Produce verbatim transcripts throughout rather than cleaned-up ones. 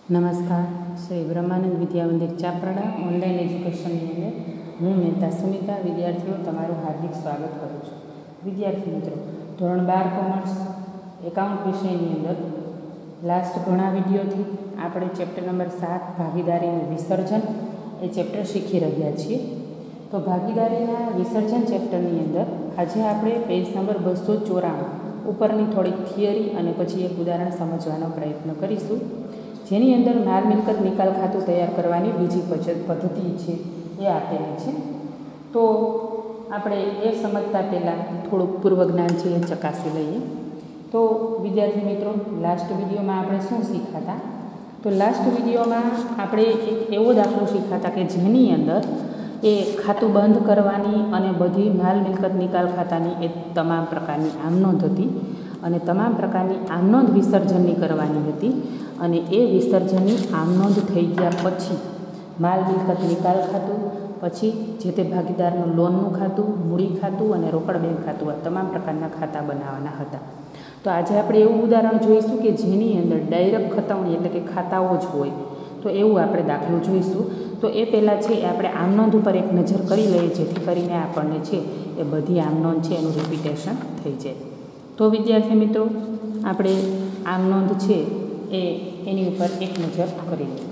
નમસ્કાર, શ્રી બ્રહ્માનંદ વિદ્યા મંદિર ચાપરડા ઓનલાઈન એજ્યુકેશનની અંદર હું મહેતા સુમિતા વિદ્યાર્થીઓ તમારું હાર્દિક સ્વાગત કરું છું. વિદ્યાર્થી મિત્રો, ધોરણ બાર કોમર્સ એકાઉન્ટ વિષયની અંદર લાસ્ટ ઘણા વિડીયોથી આપણે ચેપ્ટર નંબર સાત ભાગીદારીનું વિસર્જન એ ચેપ્ટર શીખી રહ્યા છીએ. તો ભાગીદારીના વિસર્જન ચેપ્ટરની અંદર આજે આપણે પેજ નંબર બસો ચોરાણું ઉપરની થોડીક થિયરી અને પછી એક ઉદાહરણ સમજવાનો પ્રયત્ન કરીશું, જેની અંદર માલ મિલકત નિકાલ ખાતું તૈયાર કરવાની બીજી પદ્ધતિ છે એ આપેલી છે. તો આપણે એ સમજતા પહેલાં થોડુંક પૂર્વજ્ઞાન છે એ ચકાસી લઈએ. તો વિદ્યાર્થી મિત્રો, લાસ્ટ વિડીયોમાં આપણે શું શીખ્યા? તો લાસ્ટ વિડીયોમાં આપણે એક એવો દાખલો શીખ્યા કે જેની અંદર એ ખાતું બંધ કરવાની અને બધી માલ મિલકત નિકાલ ખાતાની એ તમામ પ્રકારની આમનોંધ હતી અને તમામ પ્રકારની આમનોંધ વિસર્જનની કરવાની હતી. અને એ વિસર્જનની આમનોંધ થઈ ગયા પછી માલ મિલકત નિકાલ ખાતું, પછી જે તે ભાગીદારનું લોનનું ખાતું, મૂડી ખાતું અને રોકડ બેંક ખાતું, આ તમામ પ્રકારના ખાતા બનાવવાના હતા. તો આજે આપણે એવું ઉદાહરણ જોઈશું કે જેની અંદર ડાયરેક્ટ ખતવણી એટલે કે ખાતાઓ જ હોય. તો એવું આપણે દાખલો જોઈશું. તો એ પહેલાં છે આપણે આમનોંધ ઉપર એક નજર કરી લઈએ, જેથી કરીને આપણને છે એ બધી આમનોંધ છે એનું રિપીટેશન થઈ જાય. તો વિદ્યાર્થી મિત્રો, આપણે આમનોંધ છે એ એની ઉપર એક નજર કરી લઈએ.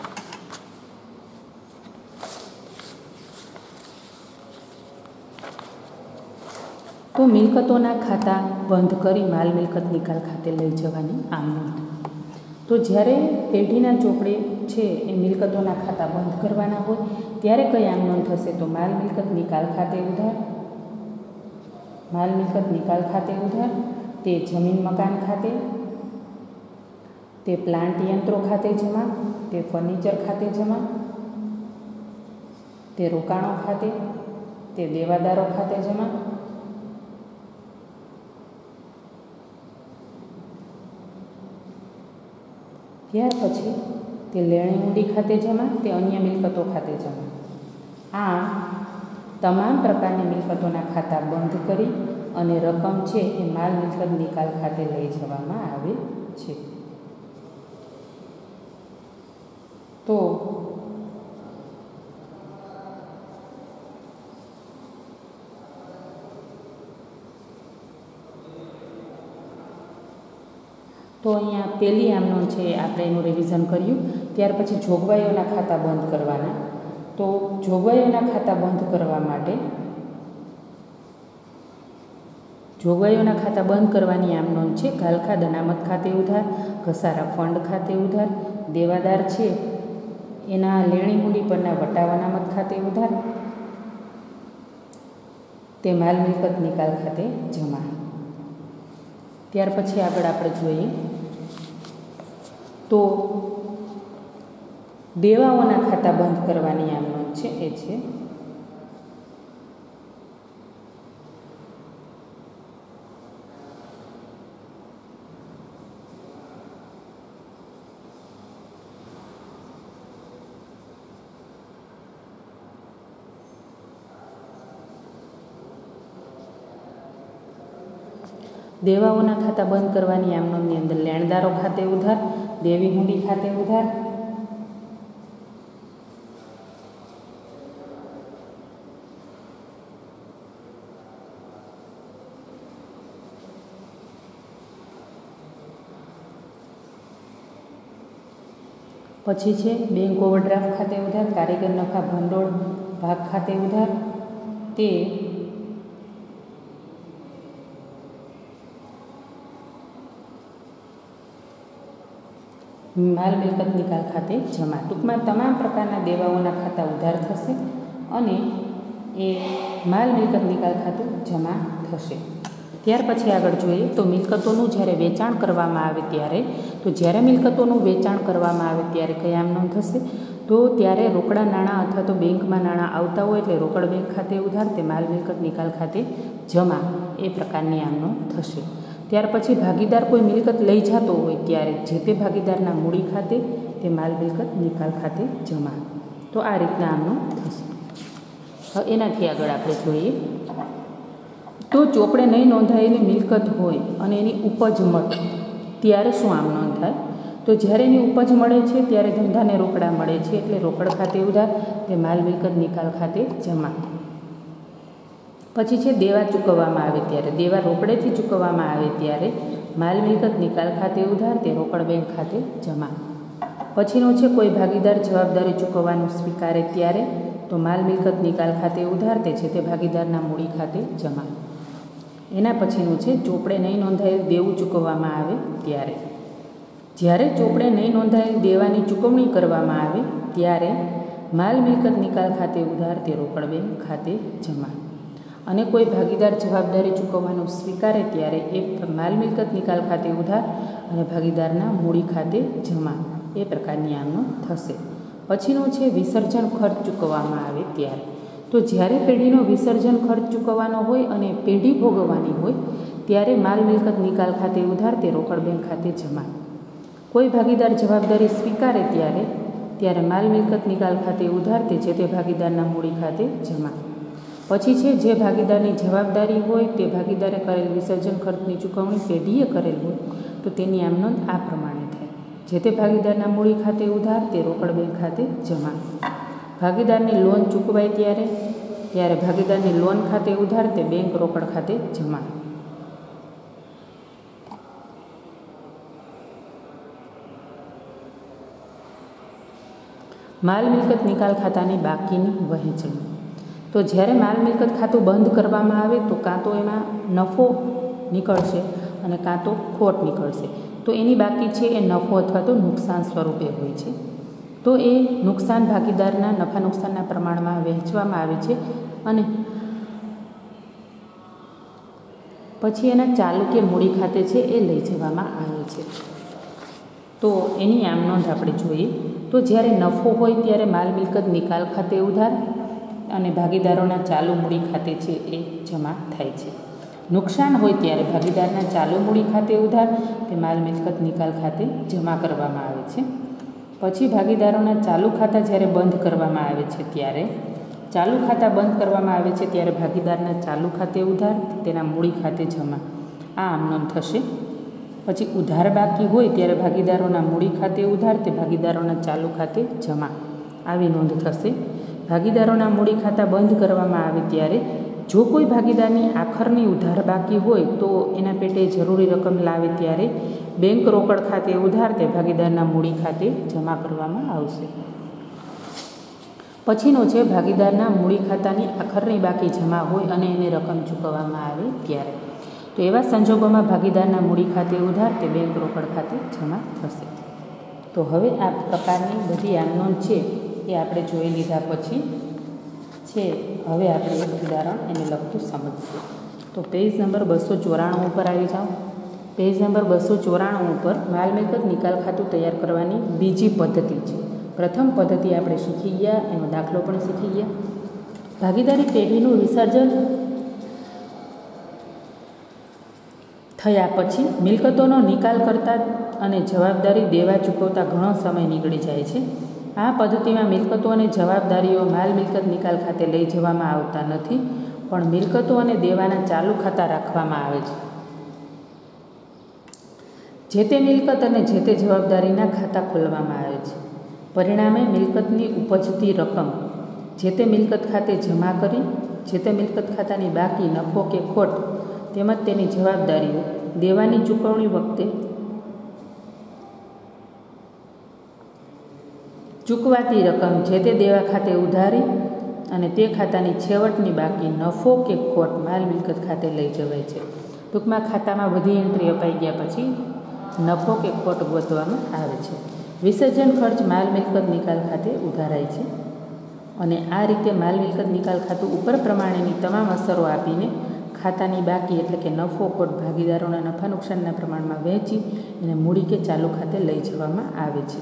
તો મિલકતોના ખાતા બંધ કરી માલ મિલકત નિકાલ ખાતે લઈ જવાની આમનોંધ. તો જ્યારે પેઢીના ચોપડે છે એ મિલકતોના ખાતા બંધ કરવાના હોય ત્યારે કઈ આમનોંધ થશે? તો માલ મિલકત નિકાલ ખાતે ઉધાર, માલ મિલકત નિકાલ ખાતે ઉધાર, તે જમીન મકાન ખાતે, તે પ્લાન્ટ યંત્રો ખાતે જમા, તે ફર્નિચર ખાતે જમા, તે રોકાણો ખાતે, તે દેવાદારો ખાતે જમા, ત્યાર પછી તે લેણી મૂડી ખાતે જમા, તે અન્ય મિલકતો ખાતે જમા. આ તમામ પ્રકારની મિલકતોના ખાતા બંધ કરી અને રકમ છે એ માલ મિલકત નિકાલ ખાતે લઈ જવામાં આવે છે. તો તો અહીંયા પહેલી આમનોંધ છે આપણે એનું રિવિઝન કર્યું. ત્યાર પછી જોગવાઈઓના ખાતા બંધ કરવાના. તો જોગવાઈઓના ખાતા બંધ કરવા માટે જોગવાઈઓના ખાતા બંધ કરવાની આમનોંધ છે ગાલખાદ અનામત ખાતે ઉધાર, ઘસારા ફંડ ખાતે ઉધાર, દેવાદાર છે એના લેણી મૂડી પરના વટાવ અનામત ખાતે ઉધાર, તે માલ મિલકત નિકાલ ખાતે જમા. ત્યાર પછી આગળ આપણે જોઈએ તો દેવાઓના ખાતા બંધ કરવાની આમનોંધ છે એ છે દેવાઓના ખાતા બંધ કરવાની આમનોંધની અંદર લેણદારો ખાતે ઉધાર, દેવી હુંડી ખાતે ઉધાર, પછી છે બેંક ઓવરડ્રાફ્ટ ખાતે ઉધાર, કારીગર નફા ભંડોળ ભાગ ખાતે ઉધાર, તે માલ મિલકત નિકાલ ખાતે જમા. ટૂંકમાં તમામ પ્રકારના દેવાઓના ખાતા ઉધાર થશે અને એ માલ મિલકત નિકાલ ખાતું જમા થશે. ત્યાર પછી આગળ જોઈએ તો મિલકતોનું જ્યારે વેચાણ કરવામાં આવે ત્યારે તો જ્યારે મિલકતોનું વેચાણ કરવામાં આવે ત્યારે કઈ આમનોંધ થશે? તો ત્યારે રોકડા નાણાં અથવા તો બેંકમાં નાણાં આવતા હોય એટલે રોકડ બેંક ખાતે ઉધાર, તે માલ મિલકત નિકાલ ખાતે જમા, એ પ્રકારની આમનોંધ થશે. ત્યાર પછી ભાગીદાર કોઈ મિલકત લઈ જતો હોય ત્યારે જે તે ભાગીદારના મૂડી ખાતે, તે માલ મિલકત નિકાલ ખાતે જમા. તો આ રીતના આમનોંધ થશે. હવે એનાથી આગળ આપણે જોઈએ તો ચોપડે નહીં નોંધાયેલી મિલકત હોય અને એની ઉપજ મળે ત્યારે શું આમ નોંધ થાય? તો તો જ્યારે એની ઉપજ મળે છે ત્યારે ધંધાને રોકડા મળે છે, એટલે રોકડ ખાતે ઉધાર તે માલ મિલકત નિકાલ ખાતે જમા. પછી છે દેવા ચૂકવવામાં આવે ત્યારે, દેવા રોકડેથી ચૂકવવામાં આવે ત્યારે માલ મિલકત નિકાલ ખાતે ઉધાર તે રોકડ બેંક ખાતે જમા. પછીનો છે કોઈ ભાગીદાર જવાબદારી ચૂકવવાનું સ્વીકારે ત્યારે, તો માલ મિલકત નિકાલ ખાતે ઉધાર તે છે તે ભાગીદારના મૂડી ખાતે જમા. એના પછીનું છે ચોપડે નહીં નોંધાયેલ દેવું ચૂકવવામાં આવે ત્યારે, જ્યારે ચોપડે નહીં નોંધાયેલ દેવાની ચૂકવણી કરવામાં આવે ત્યારે માલ મિલકત નિકાલ ખાતે ઉધાર તે રોકડ બેંક ખાતે જમા. અને કોઈ ભાગીદાર જવાબદારી ચૂકવવાનું સ્વીકારે ત્યારે એ માલ મિલકત નિકાલ ખાતે ઉધાર અને ભાગીદારના મૂડી ખાતે જમા. એ પ્રકારની આમનો થશે. પછીનો છે વિસર્જન ખર્ચ ચૂકવવામાં આવે ત્યારે, તો જ્યારે પેઢીનો વિસર્જન ખર્ચ ચૂકવવાનો હોય અને પેઢી ભોગવવાની હોય ત્યારે માલ મિલકત નિકાલ ખાતે ઉધાર તે રોકડ બેંક ખાતે જમા. કોઈ ભાગીદાર જવાબદારી સ્વીકારે ત્યારે ત્યારે માલ મિલકત નિકાલ ખાતે ઉધાર તે છે તે ભાગીદારના મૂડી ખાતે જમા. પછી છે જે ભાગીદારની જવાબદારી હોય તે ભાગીદારે કરેલ વિસર્જન ખર્ચની ચૂકવણી પેઢીએ કરેલ હોય તો તેની આમ નોંધ આ પ્રમાણે થાય. જે તે ભાગીદારના મૂડી ખાતે ઉધાર તે રોકડ બેંક ખાતે જમા. ભાગીદારની લોન ચૂકવાય ત્યારે ત્યારે ભાગીદારની લોન ખાતે ઉધાર તે બેંક રોકડ ખાતે જમા. માલ મિલકત નિકાલ ખાતાની બાકીની વહેંચણી, તો જ્યારે માલ મિલકત ખાતું બંધ કરવામાં આવે તો કાં તો એમાં નફો નીકળશે અને કાં તો ખોટ નીકળશે. તો એની બાકી છે એ નફો અથવા તો નુકસાન સ્વરૂપે હોય છે. તો એ નુકસાન ભાગીદારના નફા નુકસાનના પ્રમાણમાં વહેંચવામાં આવે છે અને પછી એના ચાલુ કે મૂડી ખાતે છે એ લઈ જવામાં આવે છે. તો એની આમ નોંધ આપણે જોઈએ તો જ્યારે નફો હોય ત્યારે માલ મિલકત નિકાલ ખાતે ઉધાર અને ભાગીદારોના ચાલુ મૂડી ખાતે છે એ જમા થાય છે. નુકસાન હોય ત્યારે ભાગીદારના ચાલુ મૂડી ખાતે ઉધાર તે માલ મિલકત નિકાલ ખાતે જમા કરવામાં આવે છે. પછી ભાગીદારોના ચાલુ ખાતા જ્યારે બંધ કરવામાં આવે છે ત્યારે ચાલુ ખાતા બંધ કરવામાં આવે છે ત્યારે ભાગીદારના ચાલુ ખાતે ઉધાર તેના મૂડી ખાતે જમા. આ આમ નોંધ થશે. પછી ઉધાર બાકી હોય ત્યારે ભાગીદારોના મૂડી ખાતે ઉધાર તે ભાગીદારોના ચાલુ ખાતે જમા. આવી નોંધ થશે. ભાગીદારોના મૂડી ખાતા બંધ કરવામાં આવે ત્યારે જો કોઈ ભાગીદારની આખરની ઉધાર બાકી હોય તો એના પેટે જરૂરી રકમ લાવે ત્યારે બેંક રોકડ ખાતે ઉધાર તે ભાગીદારના મૂડી ખાતે જમા કરવામાં આવશે. પછીનો છે ભાગીદારના મૂડી ખાતાની આખરની બાકી જમા હોય અને એને રકમ ચૂકવવામાં આવે ત્યારે, તો એવા સંજોગોમાં ભાગીદારના મૂડી ખાતે ઉધાર તે બેંક રોકડ ખાતે જમા થશે. તો હવે આ પ્રકારની બધી આમ નોંધ છે એ આપણે જોઈ લીધા પછી છે હવે આપણે એક ઉદાહરણ એને લગતું સમજીશું. તો પેજ નંબર બસો ચોરાણું ઉપર આવી જાઓ. પેજ નંબર બસો ચોરાણું ઉપર માલ મિલકત નિકાલ ખાતું તૈયાર કરવાની બીજી પદ્ધતિ છે. પ્રથમ પદ્ધતિ આપણે શીખી ગયા, એનો દાખલો પણ શીખી ગયા. ભાગીદારી પેઢીનું વિસર્જન થયા પછી મિલકતોનો નિકાલ કરતા અને જવાબદારી દેવા ચૂકવતા ઘણો સમય નીકળી જાય છે. આ પદ્ધતિમાં મિલકતો અને જવાબદારીઓ માલ મિલકત નિકાલ ખાતે લઈ જવામાં આવતા નથી, પણ મિલકતો અને દેવાના ચાલુ ખાતા રાખવામાં આવે છે. જે તે મિલકત અને જે તે જવાબદારીના ખાતા ખોલવામાં આવે છે. પરિણામે મિલકતની ઉપજતી રકમ જે તે મિલકત ખાતે જમા કરી જે તે મિલકત ખાતાની બાકી નફો કે ખોટ તેમજ તેની જવાબદારીઓ દેવાની ચૂકવણી વખતે ચૂકવાતી રકમ જે તે દેવા ખાતે ઉધારી અને તે ખાતાની છેવટની બાકી નફો કે ખોટ માલ મિલકત ખાતે લઈ જવાય છે. ટૂંકમાં ખાતામાં બધી એન્ટ્રી અપાઈ ગયા પછી નફો કે ખોટ ગોતવામાં આવે છે. વિસર્જન ખર્ચ માલ મિલકત નિકાલ ખાતે ઉધારાય છે અને આ રીતે માલ મિલકત નિકાલ ખાતું ઉપર પ્રમાણેની તમામ અસરો આપીને ખાતાની બાકી એટલે કે નફો ખોટ ભાગીદારોના નફા નુકસાનના પ્રમાણમાં વહેંચી અને મૂડી કે ચાલુ ખાતે લઈ જવામાં આવે છે.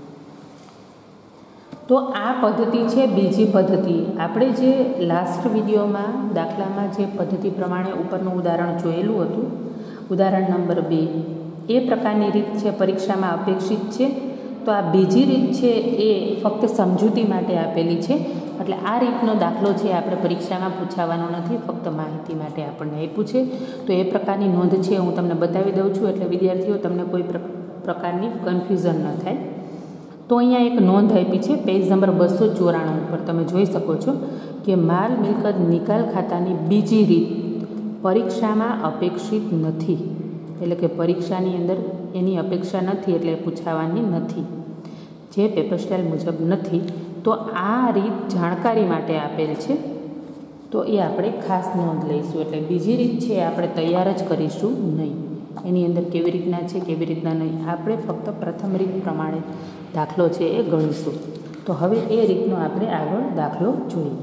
તો આ પદ્ધતિ છે બીજી પદ્ધતિ. આપણે જે લાસ્ટ વિડીયોમાં દાખલામાં જે પદ્ધતિ પ્રમાણે ઉપરનું ઉદાહરણ જોયેલું હતું, ઉદાહરણ નંબર બે, એ પ્રકારની રીત છે પરીક્ષામાં અપેક્ષિત છે. તો આ બીજી રીત છે એ ફક્ત સમજૂતી માટે આપેલી છે, એટલે આ રીતનો દાખલો છે આપણે પરીક્ષામાં પૂછાવાનો નથી, ફક્ત માહિતી માટે આપણને આપ્યું છે. તો એ પ્રકારની નોંધ છે હું તમને બતાવી દઉં છું, એટલે વિદ્યાર્થીઓ તમને કોઈ પ્રકારની કન્ફ્યુઝન ન થાય. તો અહીંયા એક નોંધ આપી છે પેજ નંબર બસો ચોરાણું ઉપર તમે જોઈ શકો છો કે માલ મિલકત નિકાલ ખાતાની બીજી રીત પરીક્ષામાં અપેક્ષિત નથી, એટલે કે પરીક્ષાની અંદર એની અપેક્ષા નથી એટલે પૂછાવાની નથી, જે પેપર સ્ટાઇલ મુજબ નથી. તો આ રીત જાણકારી માટે આપેલ છે, તો એ આપણે ખાસ નોંધ લઈશું. એટલે બીજી રીત છે આપણે તૈયાર જ કરીશું નહીં, એની અંદર કેવી રીતના છે કેવી રીતના નહીં, આપણે ફક્ત પ્રથમ રીત પ્રમાણે દાખલો છે એ ગણીશું. તો હવે એ રીતનો આપણે આગળ દાખલો જોઈએ.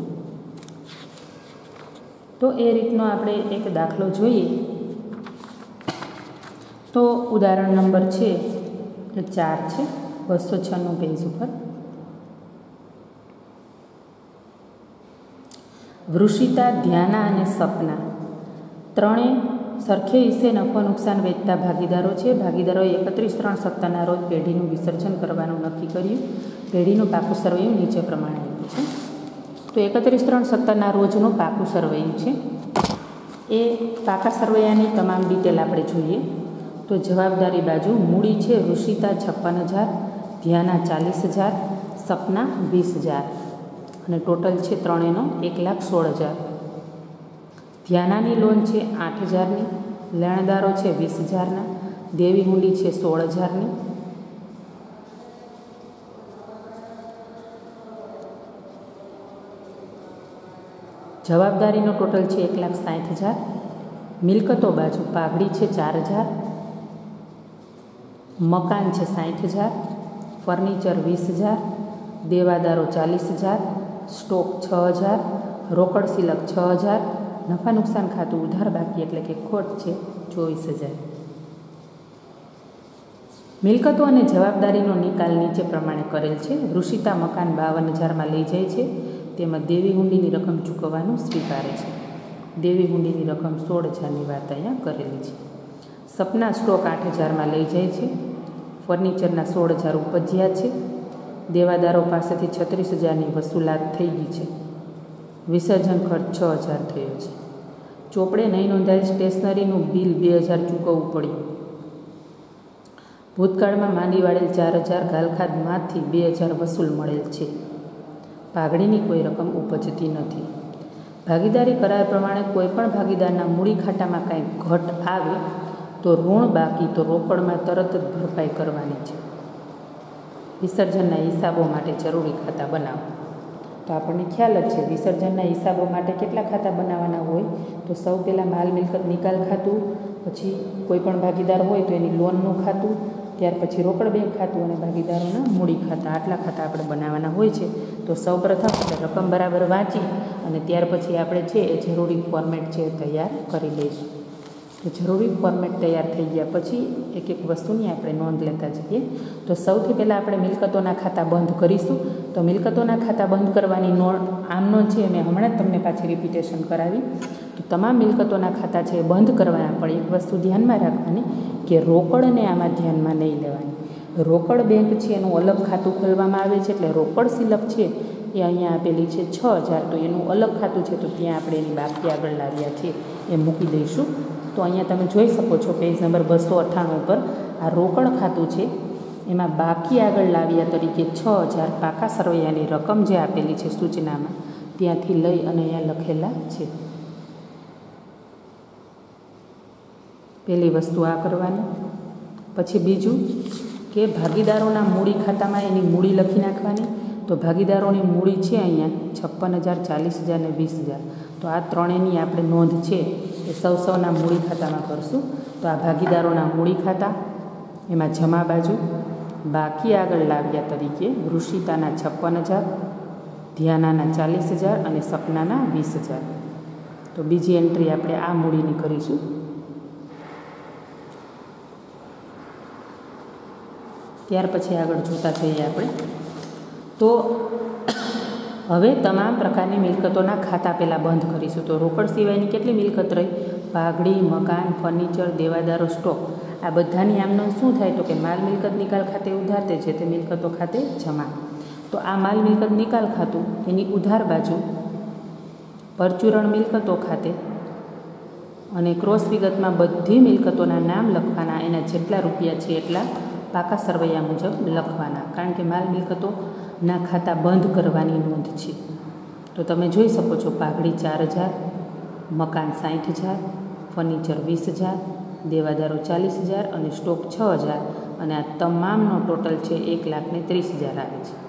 તો એ રીતનો આપણે એક દાખલો જોઈએ. તો ઉદાહરણ નંબર છે એ ચાર છે, બસો છન્નું પેજ ઉપર. વૃષિતા, ધ્યાના અને સપના ત્રણેય સરખે હિસ્સે નફો નુકસાન વેચતા ભાગીદારો છે. ભાગીદારોએ એકત્રીસ ત્રણ સત્તરના રોજ પેઢીનું વિસર્જન કરવાનું નક્કી કર્યું. પેઢીનું પાકું સરવૈયું નીચે પ્રમાણે આપ્યું છે. તો એકત્રીસ ત્રણ સત્તરના રોજનું પાકું સરવૈયું છે. એ પાકા સરવૈયાની તમામ ડિટેલ આપણે જોઈએ. તો જવાબદારી બાજુ મૂડી છે વૃષિતા છપ્પન હજાર, ધ્યાના ચાલીસ હજાર, સપના વીસ હજાર અને ટોટલ છે ત્રણેયનો એક લાખ સોળ હજાર. ધ્યાનાની લોન છે આઠ હજારની, લેણદારો છે વીસ હજારના, દેવી હુંડી છે સોળ હજારની. જવાબદારીનો ટોટલ છે એક લાખ સાઠ હજાર. મિલકતો બાજુ પાઘડી છે ચાર હજાર, મકાન છે સાઠ હજાર, ફર્નિચર વીસ હજાર, દેવાદારો ચાલીસ હજાર, સ્ટોક છ હજાર, રોકડ સિલક છ હજાર, નફા નુકસાન ખાતું ઉધાર બાકી એટલે કે ખોટ છે ચોવીસ હજાર. મિલકતો અને જવાબદારીનો નિકાલ નીચે પ્રમાણે કરેલ છે. વૃષિતા મકાન બાવન હજારમાં લઈ જાય છે, તેમાં દેવી હુંડીની રકમ ચૂકવવાનું સ્વીકારે છે. દેવી હુંડીની રકમ સોળ હજારની વાત અહીંયા કરેલી છે. સપના સ્ટોક આઠ હજારમાં લઈ જાય છે, ફર્નિચરના સોળ હજાર ઉપજ્યા છે, દેવાદારો પાસેથી છત્રીસ હજારની વસૂલાત થઈ ગઈ છે, વિસર્જન ખર્ચ છ હજાર થયો છે, ચોપડે નહીં નોંધાયેલ સ્ટેશનરીનું બિલ બે હજાર ચૂકવવું પડ્યું, ભૂતકાળમાં માંડી વાળેલ ચાર હજાર ગાલખાદમાંથી બે હજાર વસૂલ મળેલ છે, પાઘડીની કોઈ રકમ ઉપજતી નથી. ભાગીદારી કરાર પ્રમાણે કોઈપણ ભાગીદારના મૂડી ખાતામાં કાંઈ ઘટ આવે તો ઋણ બાકી તો રોકડમાં તરત જ ભરપાઈ કરવાની છે. વિસર્જનના હિસાબો માટે જરૂરી ખાતા બનાવો. તો આપણને ખ્યાલ જ છે વિસર્જનના હિસાબો માટે કેટલા ખાતા બનાવવાના હોય. તો સૌ પહેલાં માલ મિલકત નિકાલ ખાતું, પછી કોઈપણ ભાગીદાર હોય તો એની લોનનું ખાતું, ત્યાર પછી રોકડ બેંક ખાતું અને ભાગીદારોના મૂડી ખાતા, આટલા ખાતા આપણે બનાવવાના હોય છે. તો સૌ પ્રથમ રકમ બરાબર વાંચી અને ત્યાર પછી આપણે છે એ જરૂરી ફોર્મેટ છે તૈયાર કરી લઈશું. તો જરૂરી ફોર્મેટ તૈયાર થઈ ગયા પછી એક એક વસ્તુની આપણે નોંધ લેતા જઈએ. તો સૌથી પહેલાં આપણે મિલકતોના ખાતા બંધ કરીશું. તો મિલકતોના ખાતા બંધ કરવાની નોંધ આમ નોંધ છે મેં હમણાં જ તમને પાછી રિપીટેશન કરાવી. તો તમામ મિલકતોના ખાતા છે એ બંધ કરવાના, પણ એક વસ્તુ ધ્યાનમાં રાખવાની કે રોકડને આમાં ધ્યાનમાં નહીં લેવાની. રોકડ બેંક છે એનું અલગ ખાતું ખોલવામાં આવે છે, એટલે રોકડ સિલક છે એ અહીંયા આપેલી છે છ હજાર, તો એનું અલગ ખાતું છે તો ત્યાં આપણે એની બાકી આગળ લાવ્યા છે એ મૂકી દઈશું. તો અહીંયા તમે જોઈ શકો છો પેજ નંબર બસો અઠ્ઠાણું ઉપર આ રોકડ ખાતું છે, એમાં બાકી આગળ લાવ્યા તરીકે છ હજાર પાકા સરવૈયાની રકમ જે આપેલી છે સૂચનામાં ત્યાંથી લઈ અને અહીંયા લખેલા છે. પહેલી વસ્તુ આ કરવાની. પછી બીજું કે ભાગીદારોના મૂડી ખાતામાં એની મૂડી લખી નાખવાની. તો ભાગીદારોની મૂડી છે અહીંયા છપ્પન હજાર, ચાલીસ હજાર ને વીસ હજાર. તો આ ત્રણેયની આપણે નોંધ છે એ સૌ સૌના મૂડી ખાતામાં કરશું. તો આ ભાગીદારોના મૂડી ખાતા, એમાં જમા બાજુ બાકી આગળ લાવ્યા તરીકે વૃષિતાના છપ્પન હજાર, ધ્યાનાના ચાલીસ હજાર અને સપનાના વીસ હજાર. તો બીજી એન્ટ્રી આપણે આ મૂડીની કરીશું. ત્યાર પછી આગળ જોતા જઈએ આપણે. તો હવે તમામ પ્રકારની મિલકતોના ખાતા પહેલાં બંધ કરીશું. તો રોકડ સિવાયની કેટલી મિલકત રહી? પાઘડી, મકાન, ફર્નિચર, દેવાદારો, સ્ટોક. આ બધાની આમનો શું થાય તો કે માલ મિલકત નિકાલ ખાતે ઉધાર તે છે તે મિલકતો ખાતે જમા. તો આ માલ મિલકત નિકાલ ખાતું એની ઉધાર બાજુ પરચુરણ મિલકતો ખાતે અને ક્રોસ વિગતમાં બધી મિલકતોના નામ લખવાના, એના જેટલા રૂપિયા છે એટલા પાકા સરવૈયા મુજબ લખવાના, કારણ કે માલ મિલકતોના ખાતા બંધ કરવાની નોંધ છે. તો તમે જોઈ શકો છો, પાઘડી ચાર હજાર, મકાન સાઠ હજાર, ફર્નિચર વીસ હજાર, દેવાદારો ચાલીસ હજાર અને સ્ટોક છ હજાર, અને આ તમામનો ટોટલ છે એક લાખ ને ત્રીસ હજાર આવે છે.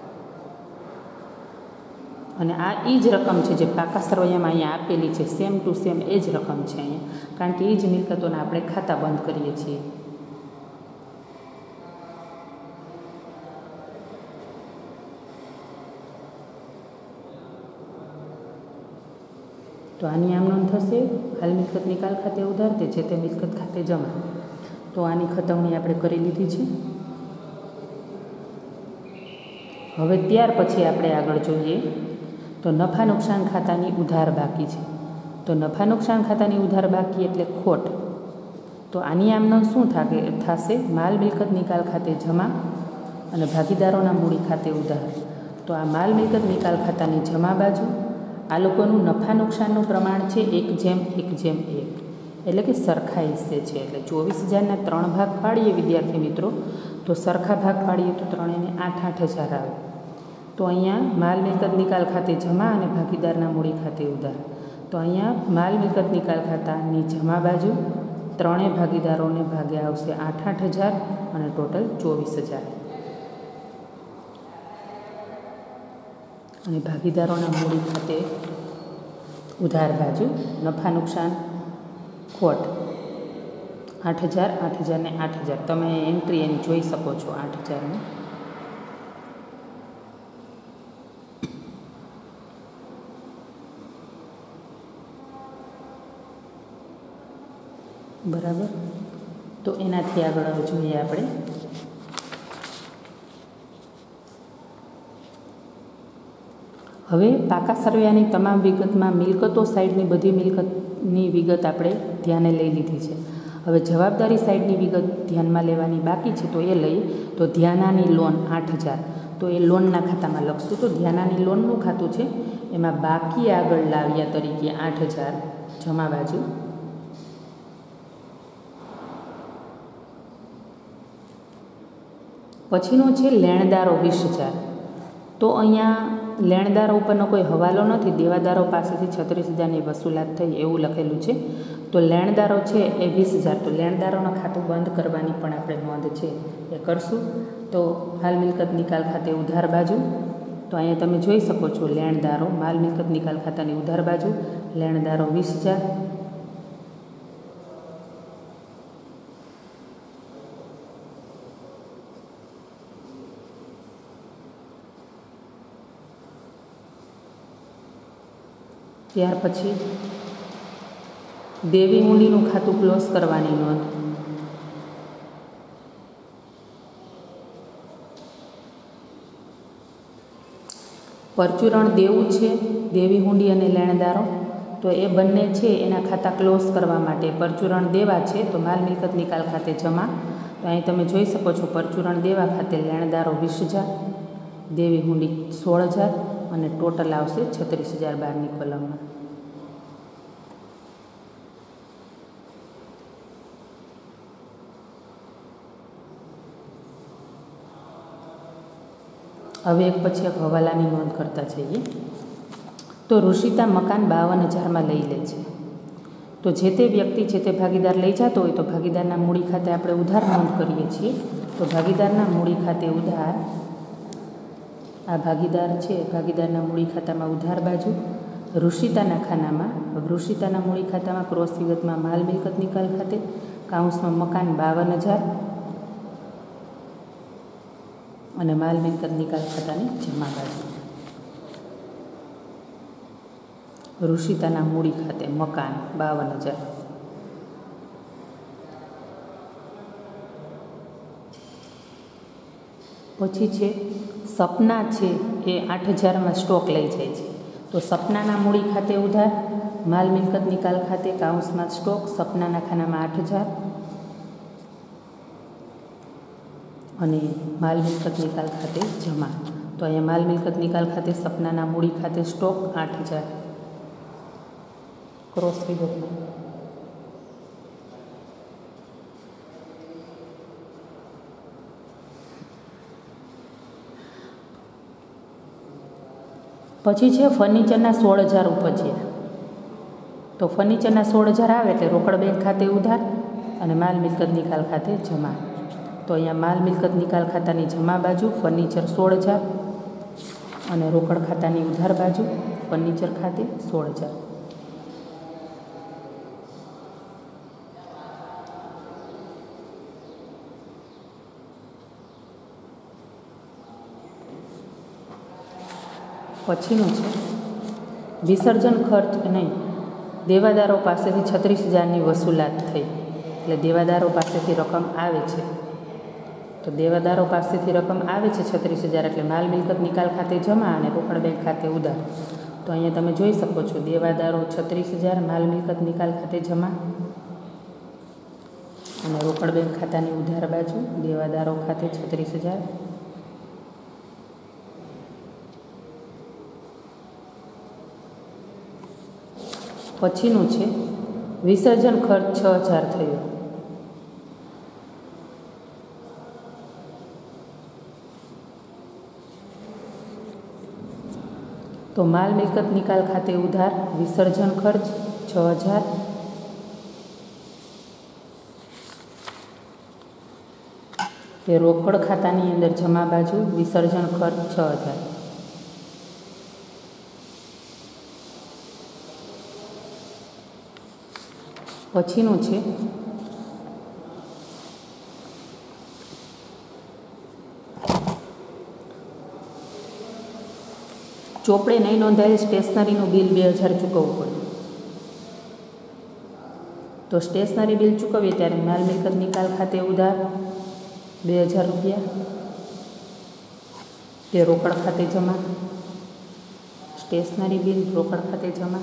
અને આ એ જ રકમ છે જે પાકા સરવૈયામાં અહીંયા આપેલી છે, સેમ ટુ સેમ એ જ રકમ છે અહીંયા, કારણ કે એ જ મિલકતોના આપણે ખાતા બંધ કરીએ છીએ. તો આની આમ નોંધ થશે, હાલ મિલકત નિકાલ ખાતે ઉધાર તે જે તે મિલકત ખાતે જમા. તો આની ખતમણી આપણે કરી લીધી છે. હવે ત્યાર પછી આપણે આગળ જોઈએ તો નફા નુકસાન ખાતાની ઉધાર બાકી છે. તો નફા નુકસાન ખાતાની ઉધાર બાકી એટલે ખોટ. તો આની આમ નોંધ શું થાકે થશે? માલ મિલકત નિકાલ ખાતે જમા અને ભાગીદારોના મૂડી ખાતે ઉધાર. તો આ માલ મિલકત નિકાલ ખાતાની જમા બાજુ આ લોકોનું નફા નુકસાનનું પ્રમાણ છે એક જેમ એક જેમ એક, એટલે કે સરખા હિસ્સે છે. એટલે ચોવીસ હજારના ત્રણ ભાગ પાડીએ વિદ્યાર્થી મિત્રો, તો સરખા ભાગ પાડીએ તો ત્રણેયને આઠ આઠ હજાર આવે. તો અહીંયા માલ મિલકત નિકાલ ખાતે જમા અને ભાગીદારના મૂડી ખાતે ઉધાર. તો અહીંયા માલ મિલકત નિકાલ ખાતાની જમા બાજુ ત્રણેય ભાગીદારોને ભાગે આવશે આઠ આઠ હજાર અને ટોટલ ચોવીસ હજાર. અને ભાગીદારોના મૂડી ખાતે ઉધાર બાજુ નફા નુકસાન ખોટ આઠ હજાર આઠ હજાર ને આઠ હજાર. તમે એન્ટ્રી એની જોઈ શકો છો આઠ હજારની. બરાબર. તો એનાથી આગળ જોઈએ આપણે હવે પાકા સરવૈયાની તમામ વિગતમાં મિલકતો સાઈડની બધી મિલકતની વિગત આપણે ધ્યાને લઈ લીધી છે. હવે જવાબદારી સાઈડની વિગત ધ્યાનમાં લેવાની બાકી છે, તો એ લઈ તો ધ્યાનાની લોન આઠ હજાર. તો એ લોનના ખાતામાં લખશું. તો ધ્યાનાની લોનનું ખાતું છે, એમાં બાકી આગળ લાવ્યા તરીકે આઠ હજાર જમા બાજુ. પછીનો છે લેણદારો વીસ હજાર. તો અહીંયા લેણદારો ઉપરનો કોઈ હવાલો નથી, દેવાદારો પાસેથી છત્રીસ હજારની વસૂલાત થઈ એવું લખેલું છે. તો લેણદારો છે એ વીસ હજાર. તો લેણદારોના ખાતું બંધ કરવાની પણ આપણે નોંધ છે એ કરશું. તો માલ મિલકત નિકાલ ખાતે ઉધાર બાજુ, તો અહીંયા તમે જોઈ શકો છો લેણદારો માલ મિલકત નિકાલ ખાતાની ઉધાર બાજુ લેણદારો વીસ હજાર. ત્યાર પછી દેવી મૂડીનું ખાતું ક્લોઝ કરવાની નોંધ. પરચુરણ દેવું છે દેવી હુંડી અને લેણદારો, તો એ બંને છે એના ખાતા ક્લોઝ કરવા માટે પરચુરણ દેવા છે તો માલ મિલકત નિકાલ ખાતે જમા. તો અહીં તમે જોઈ શકો છો પરચુરણ દેવા ખાતે લેણદારો વીસ હજાર, દેવી હુંડી સોળ હજાર અને ટોટલ આવશે છત્રીસ હજાર બારની કોલમમાં. હવે એક પછી એક હવાલાની નોંધ કરતા જઈએ. તો ઋષિતા મકાન બાવન હજારમાં લઈ લે છે. તો જે તે વ્યક્તિ જે તે ભાગીદાર લઈ જતો હોય તો ભાગીદારના મૂડી ખાતે આપણે ઉધાર નોંધ કરીએ છીએ. તો ભાગીદારના મૂડી ખાતે ઉધાર, આ ભાગીદાર છે ભાગીદારના મૂડી ખાતામાં ઉધાર બાજુ ઋષિતાના ખાનામાં, ઋષિતાના મૂડી ખાતામાં ક્રોસ વિગતમાં માલ મિલકત નિકાલ ખાતે કાઉન્સમાં મકાન બાવન હજાર અને માલ મિલકત નિકાલ ખાતાની જમા બાજુ ઋષિતાના મૂડી ખાતે મકાન બાવન હજાર. પછી છે સપના છે એ આઠ હજારમાં સ્ટોક લઈ જાય છે. તો સપનાના મૂડી ખાતે ઉધાર માલ મિલકત નિકાલ ખાતે કાઉન્સમાં સ્ટોક સપનાના ખાનામાં આઠ હજાર અને માલ મિલકત નિકાલ ખાતે જમા. તો અહીંયા માલ મિલકત નિકાલ ખાતે સપનાના મૂડી ખાતે સ્ટોક આઠ હજાર ક્રોસ વિગતમાં. પછી છે ફર્નિચરના સોળ હજાર ઉપજ્યા. તો ફર્નિચરના સોળ હજાર આવે એટલે રોકડ બેંક ખાતે ઉધાર અને માલ મિલકત નિકાલ ખાતે જમા. તો અહીંયા માલ મિલકત નિકાલ ખાતાની જમા બાજુ ફર્નિચર સોળ હજાર અને રોકડ ખાતાની ઉધાર બાજુ ફર્નિચર ખાતે સોળ હજાર. પછીનું છે વિસર્જન ખર્ચ નહીં, દેવાદારો પાસેથી છત્રીસ હજારની વસૂલાત થઈ. એટલે દેવાદારો પાસેથી રકમ આવે છે, તો દેવાદારો પાસેથી રકમ આવે છે છત્રીસ હજાર એટલે માલ મિલકત નિકાલ ખાતે જમા અને રોકડ બેંક ખાતે ઉધાર. તો અહીંયા તમે જોઈ શકો છો દેવાદારો છત્રીસ હજાર માલ મિલકત નિકાલ ખાતે જમા અને રોકડ બેંક ખાતાની ઉધાર બાજુ દેવાદારો ખાતે છત્રીસ હજાર. પછીનું છે વિસર્જન ખર્ચ છ હજાર થયો. તો માલ મિલકત નિકાલ ખાતે ઉધાર વિસર્જન ખર્ચ છ હજાર. તે રોકડ ખાતાની અંદર જમા બાજુ વિસર્જન ખર્ચ છ હજાર. પછીનું છે ચોપડે નહીં નોંધાયેલ સ્ટેશનરીનું બિલ બે હજાર ચૂકવવું પડે. તો સ્ટેશનરી બિલ ચૂકવીએ ત્યારે માલ મિલકત નિકાલ ખાતે ઉધાર બે હજાર રૂપિયા, તે રોકડ ખાતે જમા. સ્ટેશનરી બિલ રોકડ ખાતે જમા.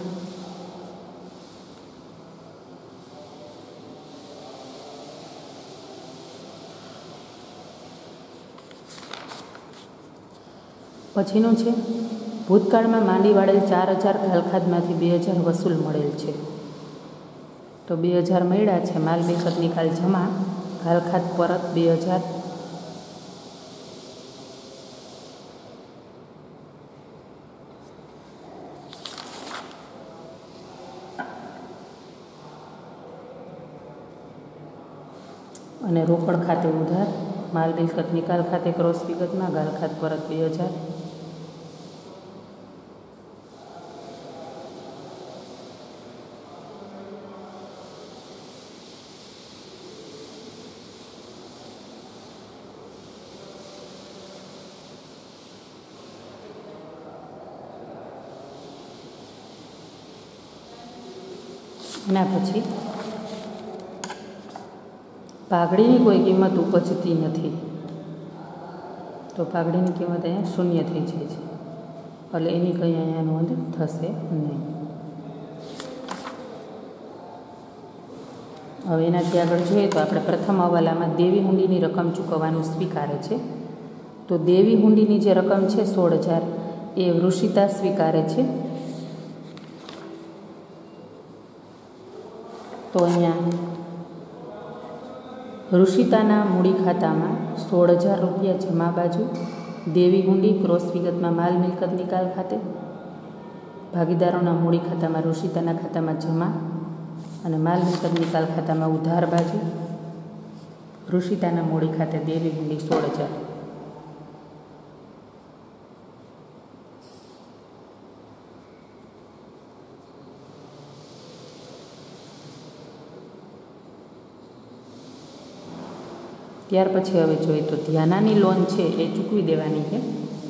પછીનું છે ભૂતકાળમાં માંડી વાળેલ ચાર હજાર ઘાલખાતમાંથી બે હજાર વસૂલ મળેલ છે. તો બે હજાર મળ્યા છે, માલ મિલકત નિકાલ જમા, ઘાલખાત પરત બે હજાર. અને રોકડ ખાતે ઉધાર, માલ મિલકત નિકાલ ખાતે ક્રોસ વિગતમાં ઘાલખાત પરત બે હજાર. એના પછી પાઘડીની કોઈ કિંમત ઉપજતી નથી, તો પાઘડીની કિંમત અહીંયા શૂન્ય થઈ જાય છે, એટલે એની કંઈ અહીંયા નોંધ થશે નહીં. હવે એનાથી આગળ જોઈએ તો આપણે પ્રથમ હવાલામાં દેવી હુંડીની રકમ ચૂકવવાનું સ્વીકારે છે. તો દેવી હુંડીની જે રકમ છે સોળ હજાર એ વૃષિતા સ્વીકારે છે. તો અહીંયા ઋષિતાના મૂડી ખાતામાં સોળ હજાર રૂપિયા જમા બાજુ, દેવી હુંડી ક્રોસ વિગતમાં માલ મિલકત નિકાલ ખાતે, ભાગીદારોના મૂડી ખાતામાં ઋષિતાના ખાતામાં જમા અને માલ મિલકત નિકાલ ખાતામાં ઉધાર બાજુ, ઋષિતાના મૂડી ખાતે દેવી હુંડી સોળ હજાર. ત્યાર પછી હવે જોઈએ તો ધ્યાનાની લોન છે એ ચૂકવી દેવાની છે.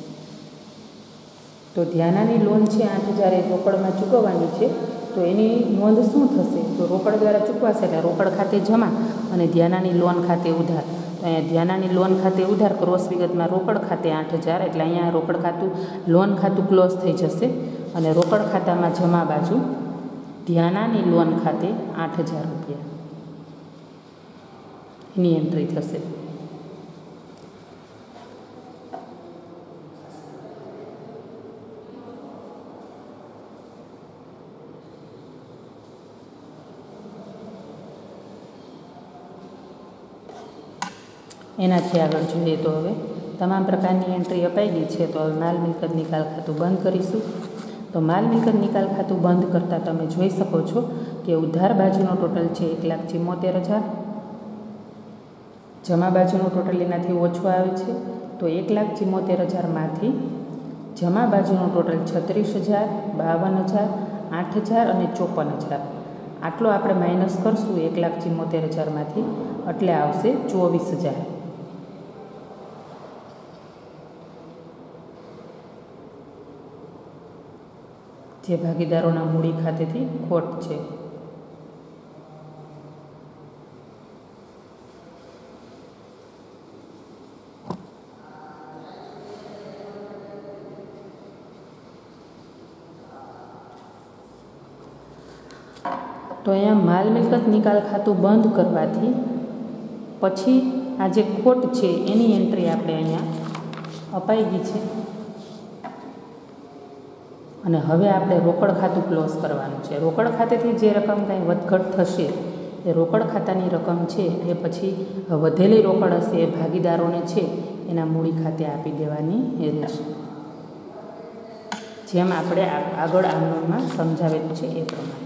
તો ધ્યાનાની લોન છે આઠ હજાર એ રોકડમાં ચૂકવવાની છે. તો એની નોંધ શું થશે? તો રોકડ દ્વારા ચૂકવાશે એટલે રોકડ ખાતે જમા અને ધ્યાનાની લોન ખાતે ઉધાર. તો અહીંયા ધ્યાનાની લોન ખાતે ઉધાર ક્રોસ વિગતમાં રોકડ ખાતે આઠ હજાર એટલે અહીંયા રોકડ ખાતું લોન ખાતું ક્લોઝ થઈ જશે અને રોકડ ખાતામાં જમા બાજુ ધ્યાનાની લોન ખાતે આઠ હજાર રૂપિયા એની એન્ટ્રી થશે. એનાથી આગળ જોઈએ તો હવે તમામ પ્રકારની એન્ટ્રી અપાઈ ગઈ છે. તો હવે માલ મિલકત નિકાલ ખાતું બંધ કરીશું. તો માલ મિલકત નિકાલ ખાતું બંધ કરતાં તમે જોઈ શકો છો કે ઉધાર બાજુનો ટોટલ છે એક લાખ ચુમ્મોતેર હજાર, જમા બાજુનો ટોટલ એનાથી ઓછો આવે છે. તો એક લાખ ચુમ્મોતેર હજારમાંથી જમા બાજુનો ટોટલ છત્રીસ હજાર, બાવન હજાર, આઠ હજાર અને ચોપન હજાર, આટલો આપણે માઇનસ કરશું એક લાખ ચુમ્મોતેર હજારમાંથી એટલે આવશે ચોવીસ હજાર. જે ભાગીદારોના મૂડી ખાતેથી ખોટ છે. તો અહીંયા માલ મિલકત નિકાલ ખાતું બંધ કરવાથી પછી આ જે ખોટ છે એની એન્ટ્રી આપણે અહીંયા અપાઈ ગઈ છે અને હવે આપણે રોકડ ખાતું ક્લોઝ કરવાનું છે. રોકડ ખાતેથી જે રકમ કાંઈ વધઘટ થશે એ રોકડ ખાતાની રકમ છે એ પછી વધેલી રોકડ હશે એ ભાગીદારોને છે એના મૂડી ખાતે આપી દેવાની રહેશે, જેમ આપણે આગળ આંદોલનમાં સમજાવેલું છે એ પ્રમાણે.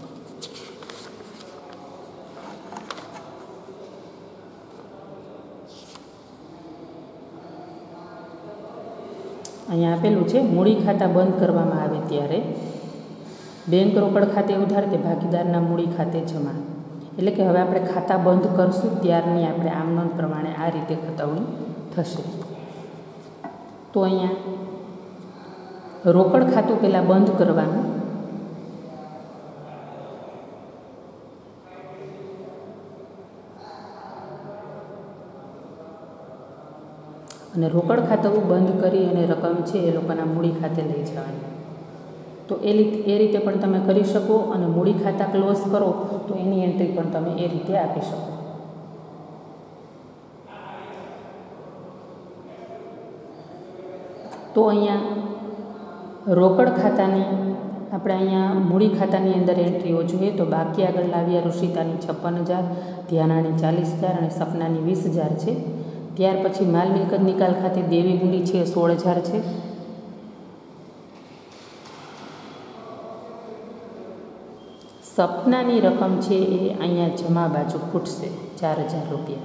અહીંયા આપેલું છે મૂડી ખાતા બંધ કરવામાં આવે ત્યારે બેંક રોકડ ખાતે ઉધાર કે ભાગીદારના મૂડી ખાતે જમા. એટલે કે હવે આપણે ખાતા બંધ કરશું ત્યારની આપણે આમ નોંધ પ્રમાણે આ રીતે ખતવણી થશે. તો અહીંયા રોકડ ખાતું પહેલાં બંધ કરવાનું, અને રોકડ ખાતું બંધ કરી અને રકમ છે એ લોકોના મૂડી ખાતે લઈ જવાની. તો એ રીતે એ રીતે પણ તમે કરી શકો અને મૂડી ખાતા ક્લોઝ કરો તો એની એન્ટ્રી પણ તમે એ રીતે આપી શકો. તો અહીંયા રોકડ ખાતાની આપણે અહીંયા મૂડી ખાતાની અંદર એન્ટ્રીઓ જોઈએ તો બાકી આગળ લાવ્યા ઋષિતાની છપ્પન હજાર, ધ્યાનાની ચાલીસ હજાર અને સપનાની વીસ હજાર છે. ત્યાર પછી માલ મિલકત નિકાલ ખાતે દેવી મૂડી છે સોળ હજાર છે. સપનાની રકમ છે એ અહીંયા જમા બાજુ ખૂટશે ચાર હજાર રૂપિયા.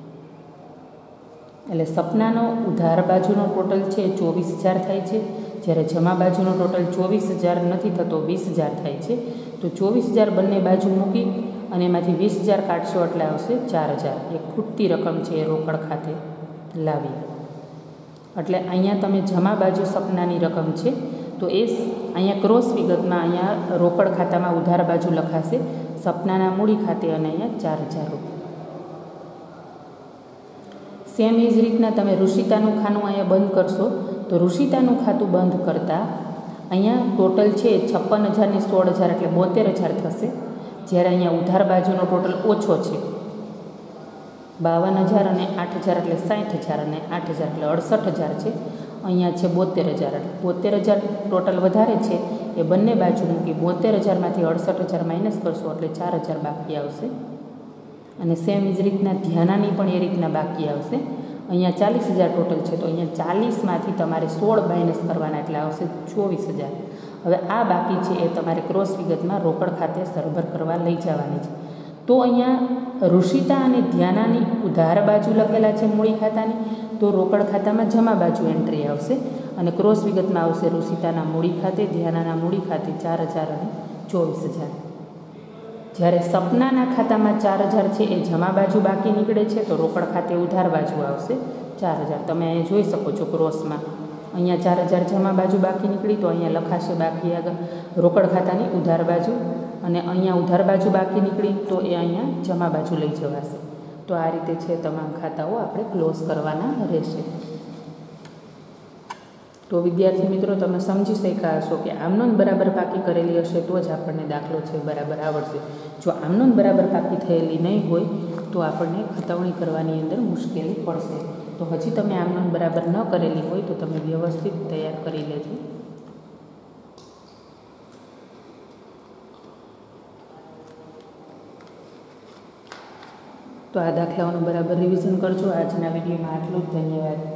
એટલે સપનાનો ઉધાર બાજુનો ટોટલ છે ચોવીસ હજાર થાય છે, જ્યારે જમા બાજુનો ટોટલ ચોવીસ હજાર નથી થતો વીસ હજાર થાય છે. તો ચોવીસ હજાર બંને બાજુ મૂકી અને એમાંથી વીસ હજાર કાઢશો એટલે આવશે ચાર હજાર. એ ખૂટતી રકમ છે એ રોકડ ખાતે લાવી. એટલે અહીંયા તમે જમા બાજુ સપનાની રકમ છે તો એ અહીંયા ક્રોસ વિગતમાં અહીંયા રોકડ ખાતામાં ઉધાર બાજુ લખાશે સપનાના મૂડી ખાતે અને અહીંયા ચાર હજાર રૂપિયા. સેમ એ જ રીતના તમે ઋષિતાનું ખાનું અહીંયા બંધ કરશો તો ઋષિતાનું ખાતું બંધ કરતાં અહીંયા ટોટલ છે છપ્પન હજારની સોળ હજાર એટલે બોતેર હજાર થશે, જ્યારે અહીંયા ઉધાર બાજુનો ટોટલ ઓછો છે બાવન હજાર અને આઠ હજાર એટલે સાઠ હજાર અને આઠ હજાર એટલે અડસઠ હજાર છે. અહીંયા છે બોતેર હજાર એટલે બોતેર હજાર ટોટલ વધારે છે એ બંને બાજુ મૂકી બોતેર હજારમાંથી અડસઠ હજાર માઇનસ કરશો એટલે ચાર હજાર બાકી આવશે. અને સેમ એ જ રીતના ધ્યાનાની પણ એ રીતના બાકી આવશે. અહીંયા ચાલીસ હજાર ટોટલ છે તો અહીંયા ચાલીસમાંથી તમારે સોળ માઇનસ કરવાના એટલે આવશે ચોવીસ હજાર. હવે આ બાકી છે એ તમારે ક્રોસ વિગતમાં રોકડ ખાતે સરભર કરવા લઈ જવાની છે. તો અહીંયા ઋષિતા અને ધ્યાનાની ઉધાર બાજુ લખેલા છે મૂડી ખાતાની, તો રોકડ ખાતામાં જમા બાજુ એન્ટ્રી આવશે અને ક્રોસ વિગતમાં આવશે ઋષિતાના મૂડી ખાતે, ધ્યાનાના મૂડી ખાતે ચાર હજાર અને ચોવીસ હજાર. જ્યારે સપનાના ખાતામાં ચાર હજાર છે એ જમા બાજુ બાકી નીકળે છે તો રોકડ ખાતે ઉધાર બાજુ આવશે ચાર હજાર. તમે અહીંયા જોઈ શકો છો ક્રોસમાં અહીંયા ચાર હજાર જમા બાજુ બાકી નીકળી તો અહીંયા લખાશે બાકી આગળ રોકડ ખાતાની ઉધાર બાજુ, અને અહીંયા ઉધાર બાજુ બાકી નીકળી તો એ અહીંયા જમા બાજુ લઈ જવાશે. તો આ રીતે છે તમામ ખાતાઓ આપણે ક્લોઝ કરવાના રહેશે. તો વિદ્યાર્થી મિત્રો તમે સમજી શક્યા હશો કે આમનોંધ બરાબર પાકી કરેલી હશે તો જ આપણને દાખલો છે બરાબર આવડશે. જો આમનોંધ બરાબર પાકી થયેલી નહીં હોય તો આપણને ખતવણી કરવાની અંદર મુશ્કેલી પડશે. તો હજી તમે આમનોંધ બરાબર ન કરેલી હોય તો તમે વ્યવસ્થિત તૈયાર કરી લેજો. તો આ દાખલાઓનું બરાબર રિવિઝન કરજો. આજના વિડીયોમાં આટલું જ. ધન્યવાદ.